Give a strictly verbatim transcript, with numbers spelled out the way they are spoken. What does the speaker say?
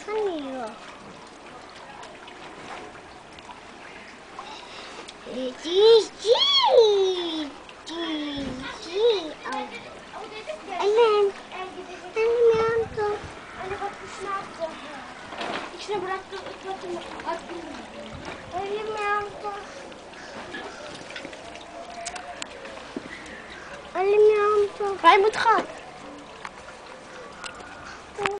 Sanıyor. Cici. Cici. Annem. Annem yandı. Anne bak kuşunu attı. İçine bıraktı, ıslattım, attım. Elim yandı. Elim yandı. Ga je moet gaan.